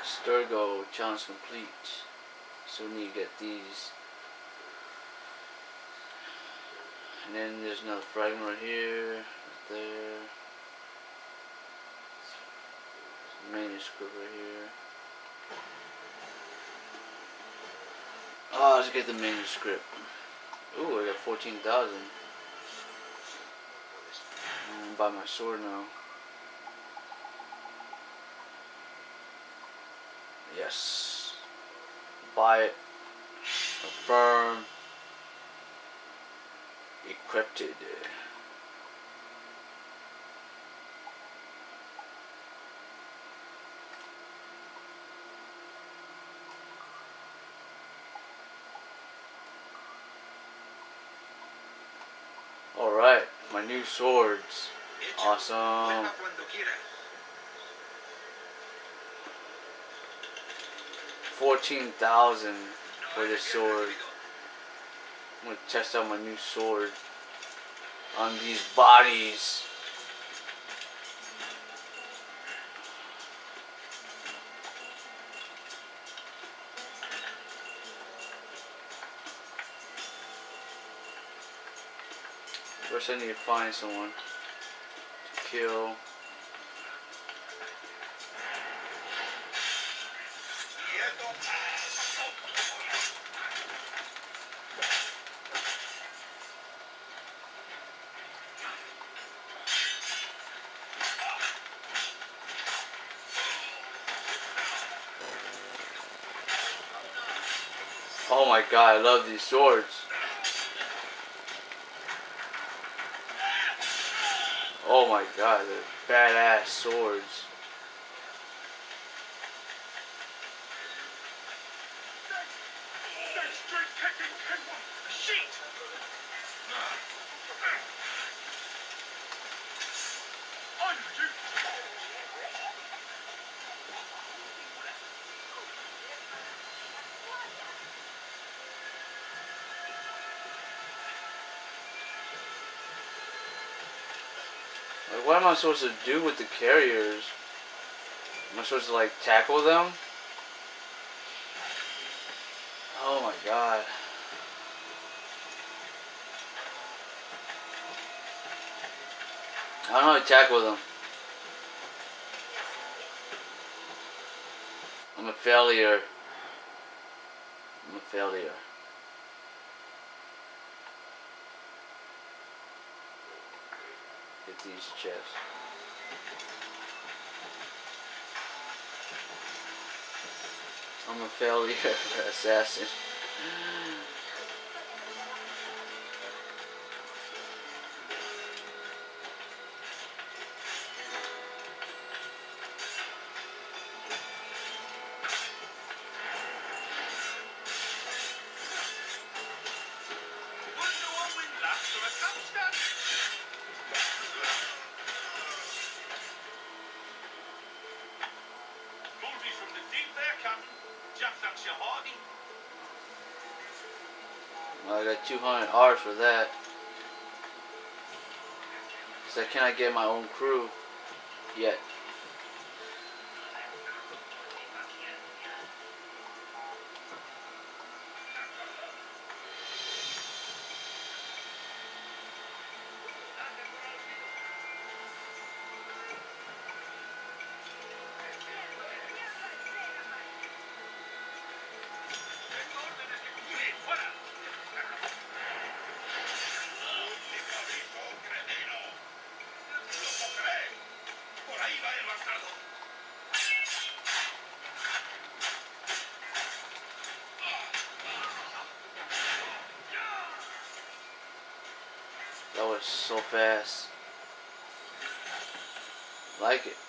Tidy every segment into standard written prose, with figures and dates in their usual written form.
Abstergo challenge complete. So we need to get these. And then there's another fragment right here, right there. Manuscript right here. Oh, let's get the manuscript. Ooh, I got 14,000. I'm gonna buy my sword now. Yes. Buy it. Affirm. Encrypted. Alright, my new swords. Awesome. 14,000 for this sword. I'm gonna test out my new sword on these bodies. First I need to find someone to kill. Oh my god, I love these swords. Oh my god, they're badass swords. Like, what am I supposed to do with the carriers? Am I supposed to like tackle them? Oh my god. I don't know how to tackle them. I'm a failure. I'm a failure. Get these chests. I'm a failure assassin. Well, I got 200 R's for that. Because I cannot get my own crew yet. That was so fast. Like it.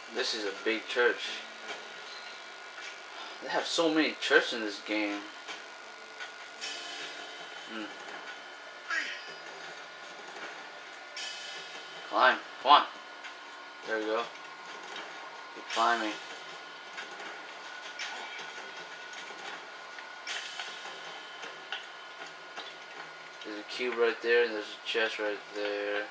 This is a big church. They have so many churches in this game. Climb. Come on. There we go. Keep climbing. There's a cube right there, and there's a chest right there.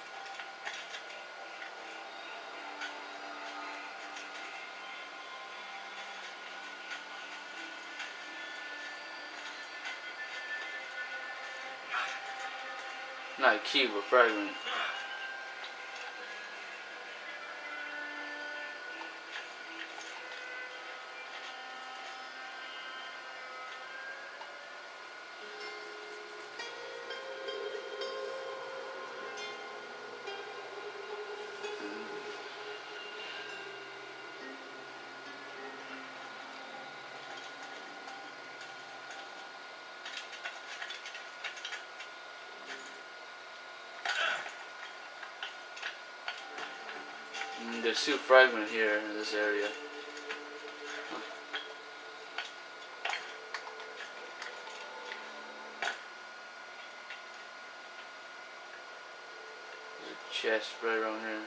Not a cube, a fragment. There's two fragments here in this area. There's a chest right around here.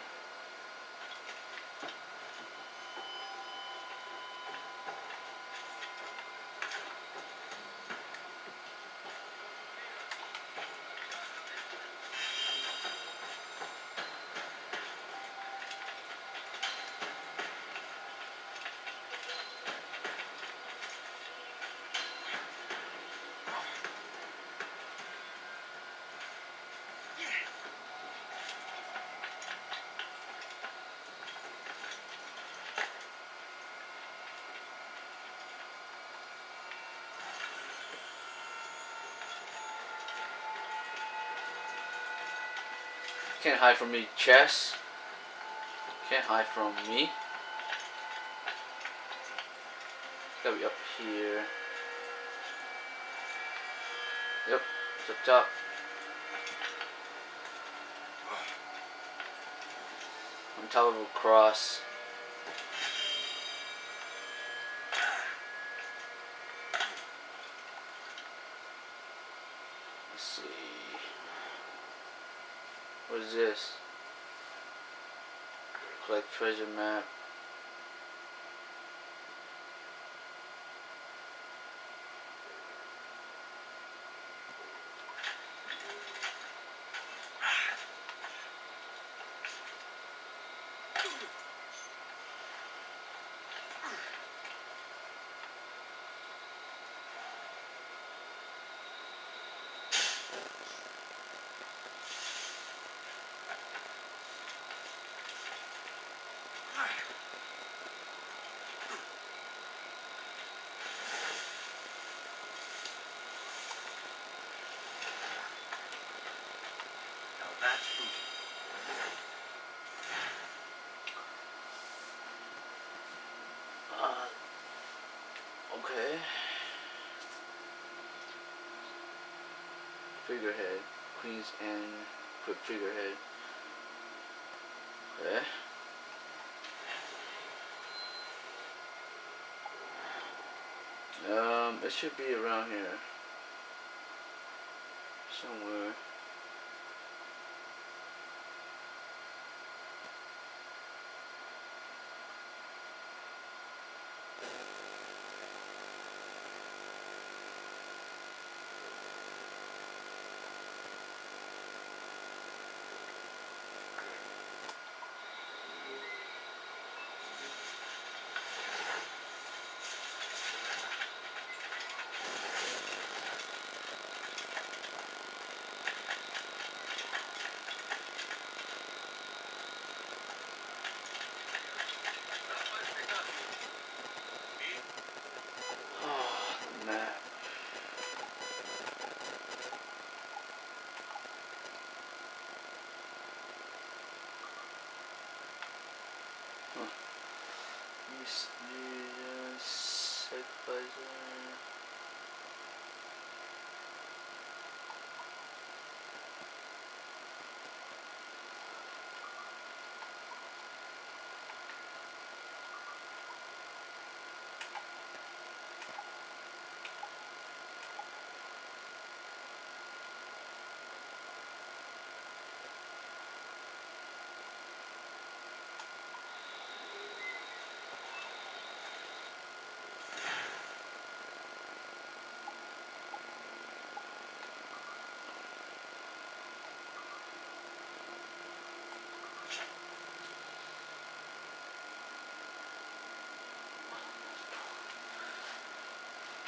Can't hide from me, chest. Can't hide from me. It's gotta be up here. Yep, it's up top. On top of a cross. Let's see. What is this? Collect treasure map. Okay. Figurehead. Queen's and quick figurehead. Okay. It should be around here. Somewhere.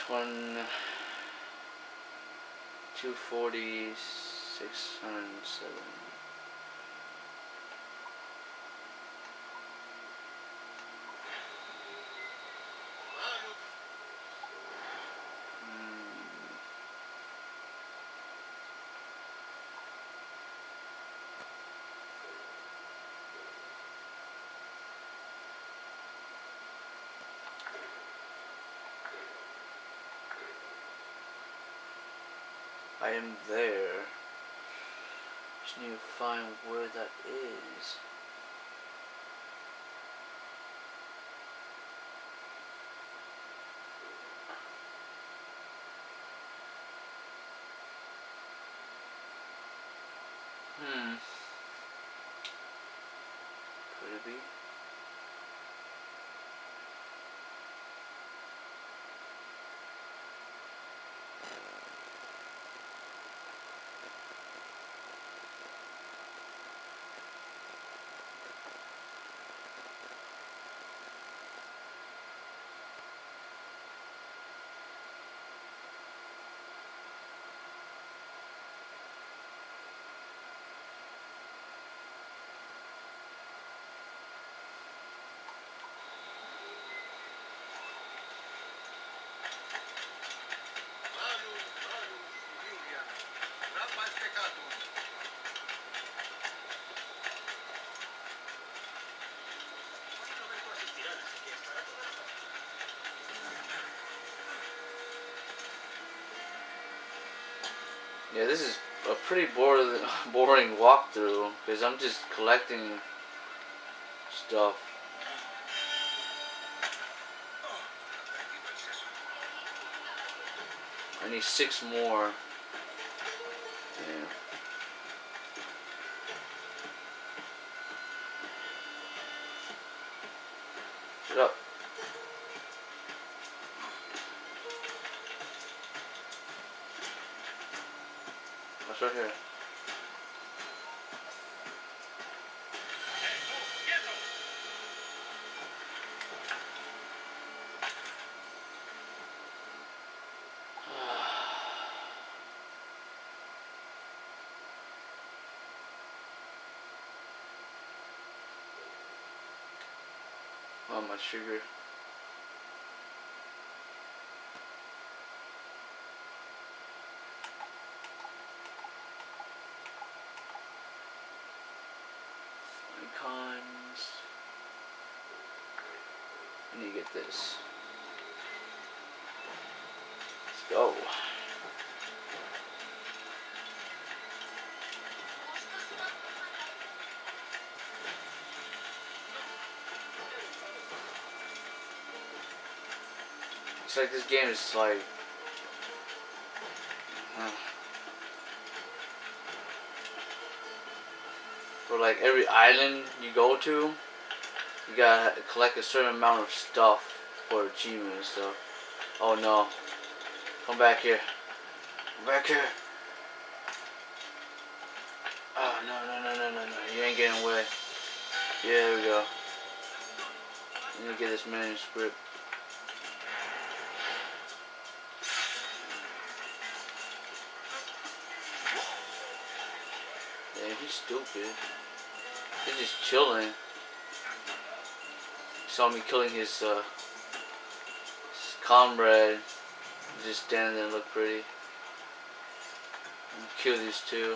240, 607. I am there. Just need to find where that is. Could it be? Yeah, this is a pretty boring walkthrough because I'm just collecting stuff. I need 6 more. Yeah. Shut up. That's right here. Oh, my sugar. Icons. I need to get this. Let's go. It's like this game is like for like every island you go to, you gotta collect a certain amount of stuff for achievement and stuff. Oh no. Come back here. Come back here. Oh no. You ain't getting away. Yeah, there we go. I need to get this manuscript. Yeah, he's stupid. He's just chilling. Saw me killing his comrade. Just standing there and look pretty. And kill these two.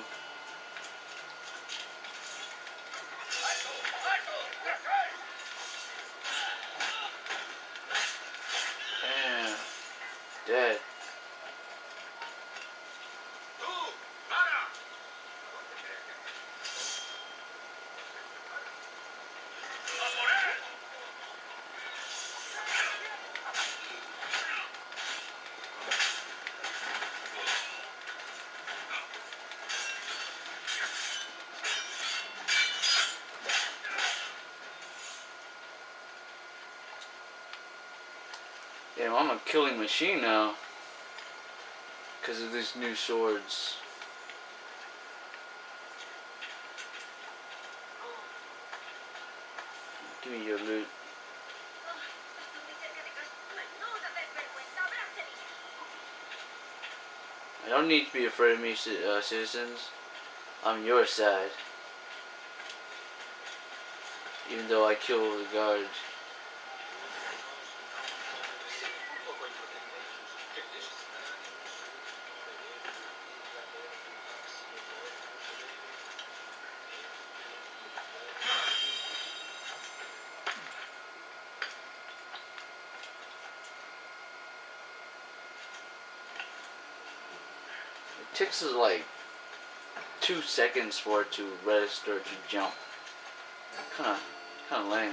Damn. Dead. Damn, I'm a killing machine now because of these new swords. Give me your loot. You don't need to be afraid of me, citizens. I'm your side. Even though I killed the guard. It takes us like 2 seconds for it to register to jump. Kinda lame.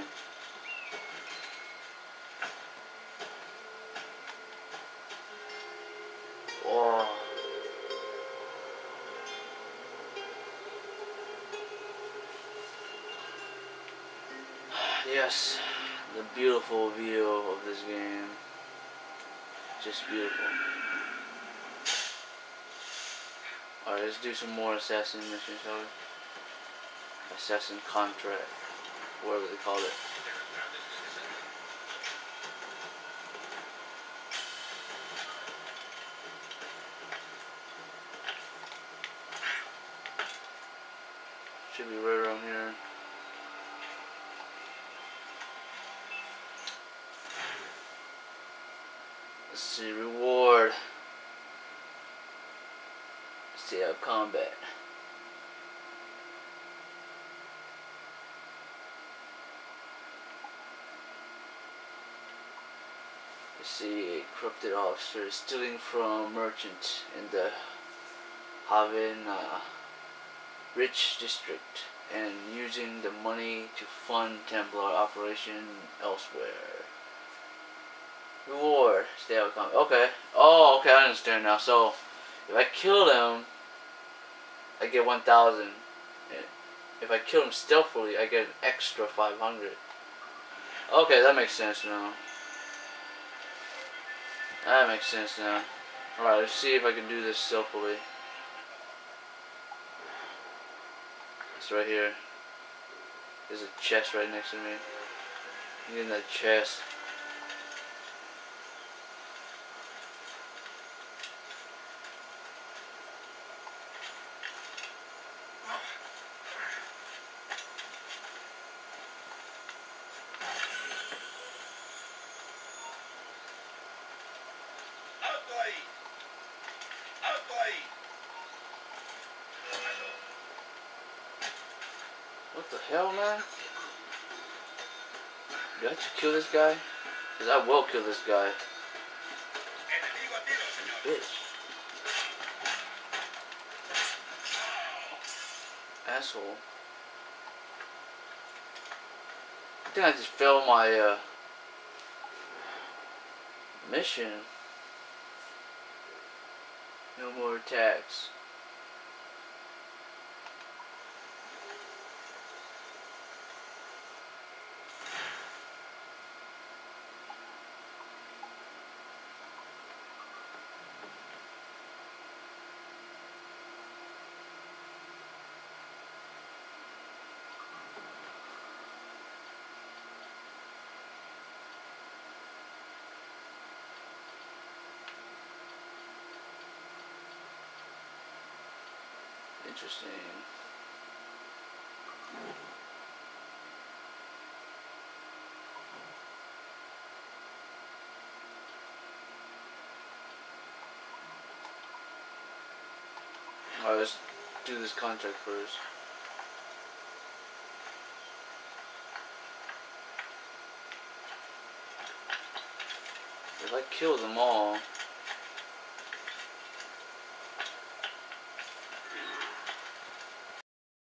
Whoa. Yes, the beautiful view of this game. Just beautiful. Alright, let's do some more assassin missions, shall we? Assassin contract, whatever they call it. Should be right around here. Let's see, reward. See how combat. Let's see, corrupted officer stealing from merchant in the Havana rich district and using the money to fund Templar operation elsewhere. Reward, stay out of combat. Okay. Oh, okay, I understand now. So if I kill them, I get 1,000. If I kill him stealthily, I get an extra 500. Okay, that makes sense now. That makes sense now. Alright, let's see if I can do this stealthily. It's right here. There's a chest right next to me. Get in that chest. What the hell, man? Do I have to kill this guy? Because I will kill this guy. Bitch. Asshole. I think I just failed my mission. No more attacks. Interesting. Alright, let's do this contract first. If I kill them all,